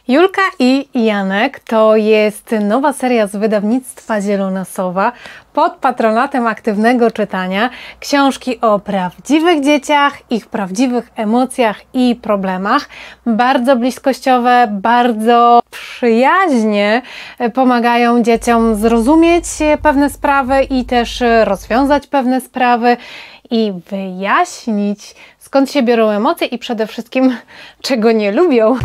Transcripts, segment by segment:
Julka i Janek to jest nowa seria z wydawnictwa Zielona Sowa pod patronatem aktywnego czytania. Książki o prawdziwych dzieciach, ich prawdziwych emocjach i problemach. Bardzo bliskościowe, bardzo przyjaźnie pomagają dzieciom zrozumieć pewne sprawy i też rozwiązać pewne sprawy i wyjaśnić, skąd się biorą emocje i przede wszystkim czego nie lubią.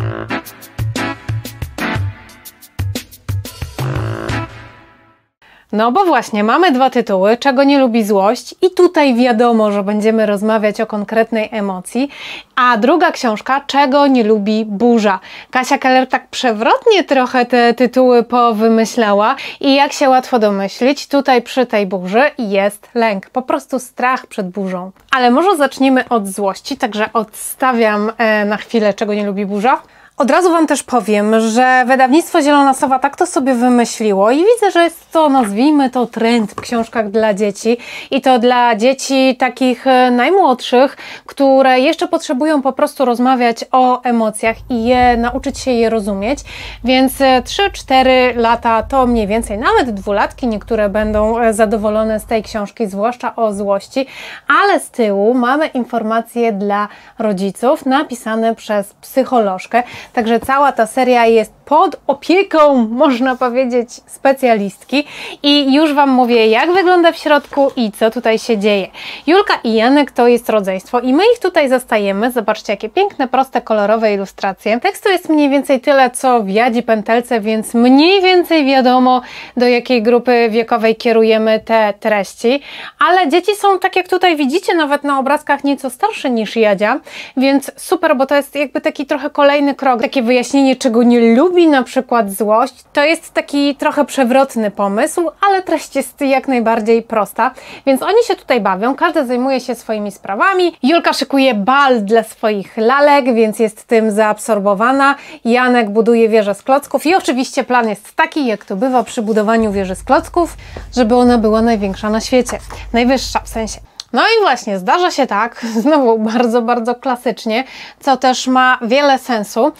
No bo właśnie, mamy dwa tytuły, czego nie lubi złość i tutaj wiadomo, że będziemy rozmawiać o konkretnej emocji, a druga książka, czego nie lubi burza. Kasia Keller tak przewrotnie trochę te tytuły powymyślała i jak się łatwo domyślić, tutaj przy tej burzy jest lęk, po prostu strach przed burzą. Ale może zacznijmy od złości, także odstawiam na chwilę, czego nie lubi burza. Od razu Wam też powiem, że wydawnictwo Zielona Sowa tak to sobie wymyśliło i widzę, że jest to, nazwijmy to, trend w książkach dla dzieci i to dla dzieci takich najmłodszych, które jeszcze potrzebują po prostu rozmawiać o emocjach i nauczyć się je rozumieć, więc 3-4 lata to mniej więcej, nawet dwulatki niektóre będą zadowolone z tej książki, zwłaszcza o złości, ale z tyłu mamy informacje dla rodziców napisane przez psycholożkę. Także cała ta seria jest pod opieką, można powiedzieć, specjalistki i już Wam mówię, jak wygląda w środku i co tutaj się dzieje. Julka i Janek to jest rodzeństwo i my ich tutaj zastajemy. Zobaczcie, jakie piękne, proste, kolorowe ilustracje. Tekstu jest mniej więcej tyle, co w Jadzi Pętelce, więc mniej więcej wiadomo, do jakiej grupy wiekowej kierujemy te treści. Ale dzieci są, tak jak tutaj widzicie, nawet na obrazkach nieco starsze niż Jadzia, więc super, bo to jest jakby taki trochę kolejny krok, takie wyjaśnienie, czego nie lubi na przykład złość. To jest taki trochę przewrotny pomysł, ale treść jest jak najbardziej prosta, więc oni się tutaj bawią, każdy zajmuje się swoimi sprawami. Julka szykuje bal dla swoich lalek, więc jest tym zaabsorbowana. Janek buduje wieżę z klocków i oczywiście plan jest taki, jak to bywa przy budowaniu wieży z klocków, żeby ona była największa na świecie. Najwyższa w sensie. No i właśnie, zdarza się tak, znowu bardzo, bardzo klasycznie, co też ma wiele sensu,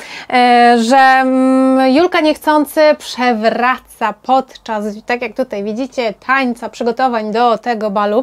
że Julka niechcący przewraca podczas, tak jak tutaj widzicie, tańca, przygotowań do tego balu,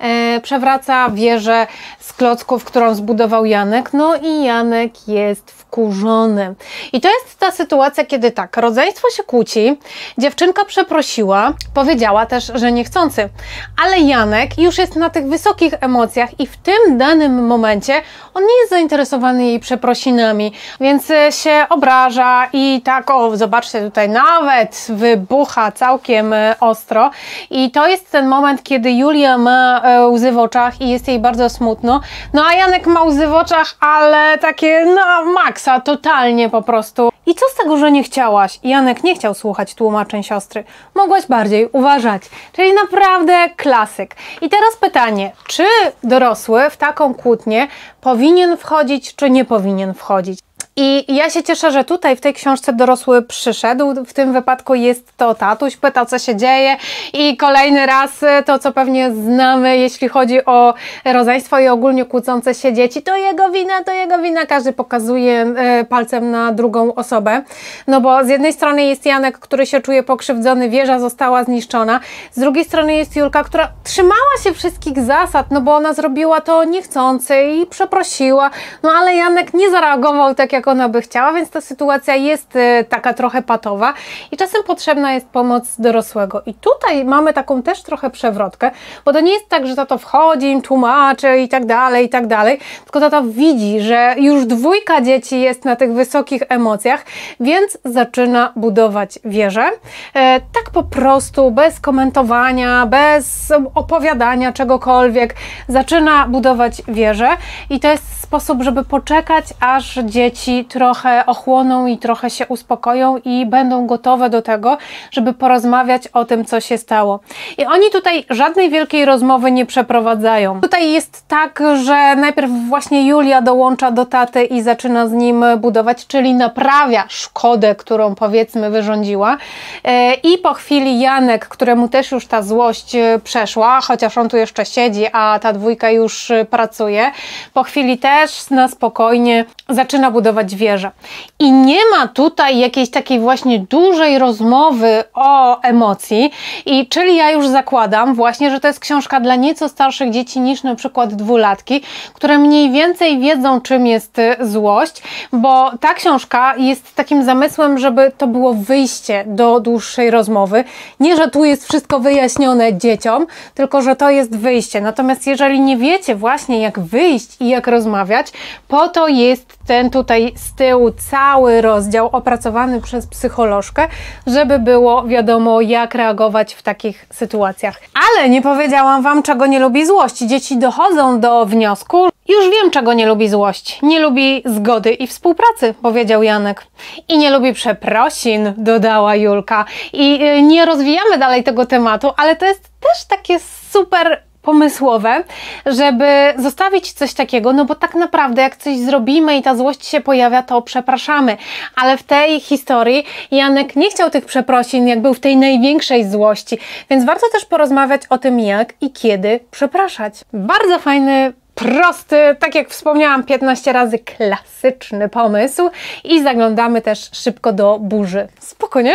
przewraca wieżę z klocków, którą zbudował Janek, no i Janek jest wkurzony. I to jest ta sytuacja, kiedy tak, rodzeństwo się kłóci, dziewczynka przeprosiła, powiedziała też, że niechcący, ale Janek już jest na tych wysokich emocjach i w tym danym momencie on nie jest zainteresowany jej przeprosinami, więc się obraża i tak, o, zobaczcie, tutaj nawet wybucha całkiem ostro i to jest ten moment, kiedy Julia ma łzy w oczach i jest jej bardzo smutno, no a Janek ma łzy w oczach, ale takie na maksa, totalnie po prostu. I co z tego, że nie chciałaś? Janek nie chciał słuchać tłumaczeń siostry. Mogłaś bardziej uważać. Czyli naprawdę klasyk. I teraz pytanie, czy dorosły w taką kłótnię powinien wchodzić, czy nie powinien wchodzić? I ja się cieszę, że tutaj w tej książce dorosły przyszedł. W tym wypadku jest to tatuś, pyta, co się dzieje i kolejny raz to, co pewnie znamy, jeśli chodzi o rodzeństwo i ogólnie kłócące się dzieci, to jego wina, każdy pokazuje palcem na drugą osobę. No bo z jednej strony jest Janek, który się czuje pokrzywdzony, wieża została zniszczona, z drugiej strony jest Julka, która trzymała się wszystkich zasad, no bo ona zrobiła to niechcący i przeprosiła, no ale Janek nie zareagował tak, jak ona by chciała, więc ta sytuacja jest taka trochę patowa i czasem potrzebna jest pomoc dorosłego. I tutaj mamy taką też trochę przewrotkę, bo to nie jest tak, że tato wchodzi, im tłumaczy i tak dalej, tylko tato widzi, że już dwójka dzieci jest na tych wysokich emocjach, więc zaczyna budować wieżę. Tak po prostu, bez komentowania, bez opowiadania czegokolwiek, zaczyna budować wieżę i to jest sposób, żeby poczekać, aż dzieci trochę ochłoną i trochę się uspokoją i będą gotowe do tego, żeby porozmawiać o tym, co się stało. I oni tutaj żadnej wielkiej rozmowy nie przeprowadzają. Tutaj jest tak, że najpierw właśnie Julia dołącza do taty i zaczyna z nim budować, czyli naprawia szkodę, którą powiedzmy wyrządziła. I po chwili Janek, któremu też już ta złość przeszła, chociaż on tu jeszcze siedzi, a ta dwójka już pracuje, po chwili też też na spokojnie zaczyna budować wieżę. I nie ma tutaj jakiejś takiej właśnie dużej rozmowy o emocji, czyli ja już zakładam właśnie, że to jest książka dla nieco starszych dzieci niż na przykład dwulatki, które mniej więcej wiedzą, czym jest złość, bo ta książka jest takim zamysłem, żeby to było wyjście do dłuższej rozmowy. Nie, że tu jest wszystko wyjaśnione dzieciom, tylko że to jest wyjście. Natomiast jeżeli nie wiecie właśnie, jak wyjść i jak rozmawiać, po to jest ten tutaj z tyłu cały rozdział opracowany przez psycholożkę, żeby było wiadomo, jak reagować w takich sytuacjach. Ale nie powiedziałam Wam, czego nie lubi złość. Dzieci dochodzą do wniosku, już wiem, czego nie lubi złość. Nie lubi zgody i współpracy, powiedział Janek. I nie lubi przeprosin, dodała Julka. I nie rozwijamy dalej tego tematu, ale to jest też takie super pomysłowe, żeby zostawić coś takiego, no bo tak naprawdę jak coś zrobimy i ta złość się pojawia, to przepraszamy. Ale w tej historii Janek nie chciał tych przeprosin, jak był w tej największej złości, więc warto też porozmawiać o tym, jak i kiedy przepraszać. Bardzo fajny, prosty, tak jak wspomniałam 15 razy, klasyczny pomysł i zaglądamy też szybko do burzy. Spokojnie.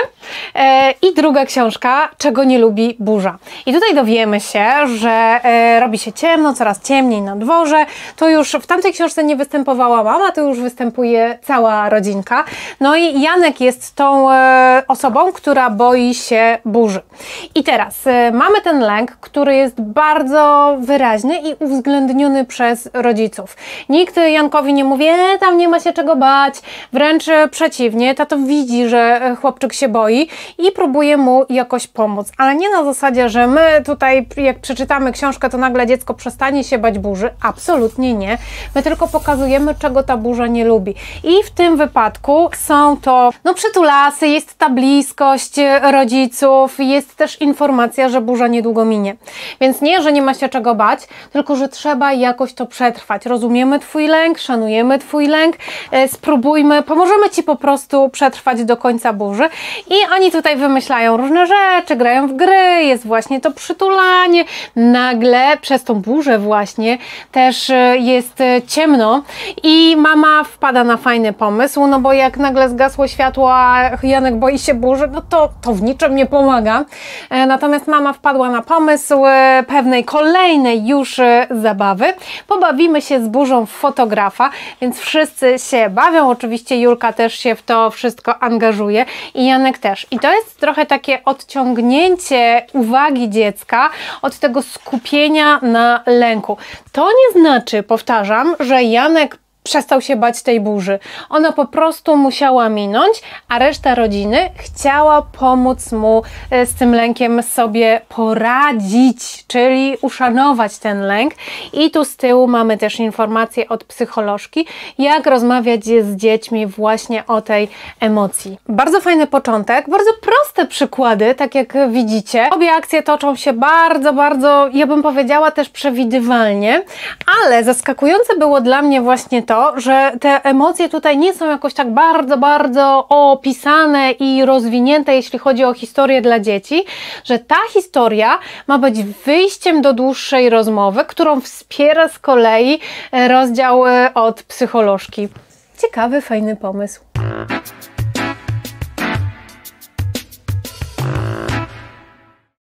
I druga książka, czego nie lubi burza. I tutaj dowiemy się, że robi się ciemno, coraz ciemniej na dworze. To już w tamtej książce nie występowała mama, to już występuje cała rodzinka. No i Janek jest tą osobą, która boi się burzy. I teraz mamy ten lęk, który jest bardzo wyraźny i uwzględniony przez rodziców. Nikt Jankowi nie mówi, tam nie ma się czego bać, wręcz przeciwnie, tato widzi, że chłopczyk się boi i próbuje mu jakoś pomóc, ale nie na zasadzie, że my tutaj jak przeczytamy książkę, to nagle dziecko przestanie się bać burzy. Absolutnie nie. My tylko pokazujemy, czego ta burza nie lubi. I w tym wypadku są to przytulasy, jest ta bliskość rodziców, jest też informacja, że burza niedługo minie. Więc nie, że nie ma się czego bać, tylko że trzeba jakoś to przetrwać. Rozumiemy Twój lęk, szanujemy Twój lęk, spróbujmy, pomożemy Ci po prostu przetrwać do końca burzy. I oni tutaj wymyślają różne rzeczy, grają w gry, jest właśnie to przytulanie. Nagle przez tą burzę właśnie też jest ciemno i mama wpada na fajny pomysł, no bo jak nagle zgasło światło, a Janek boi się burzy, no to w niczym nie pomaga. Natomiast mama wpadła na pomysł pewnej kolejnej już zabawy. Pobawimy się z burzą w fotografa, więc wszyscy się bawią. Oczywiście Julka też się w to wszystko angażuje i Janek też. I to jest trochę takie odciągnięcie uwagi dziecka od tego skupienia na lęku. To nie znaczy, powtarzam, że Janek przestał się bać tej burzy. Ona po prostu musiała minąć, a reszta rodziny chciała pomóc mu z tym lękiem sobie poradzić, czyli uszanować ten lęk. I tu z tyłu mamy też informacje od psycholożki, jak rozmawiać z dziećmi właśnie o tej emocji. Bardzo fajny początek, bardzo proste przykłady, tak jak widzicie. Obie akcje toczą się bardzo, ja bym powiedziała też przewidywalnie, ale zaskakujące było dla mnie właśnie to, że te emocje tutaj nie są jakoś tak bardzo opisane i rozwinięte, jeśli chodzi o historię dla dzieci, że ta historia ma być wyjściem do dłuższej rozmowy, którą wspiera z kolei rozdział od psycholożki. Ciekawy, fajny pomysł.